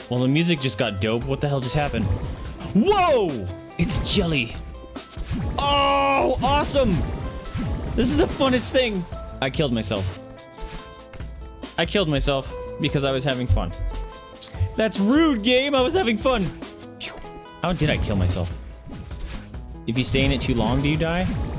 Well, the music just got dope. What the hell just happened? Whoa! It's jelly. Oh, awesome! This is the funnest thing. I killed myself. I killed myself because I was having fun. That's rude, game. I was having fun. How did I kill myself? If you stay in it too long, do you die?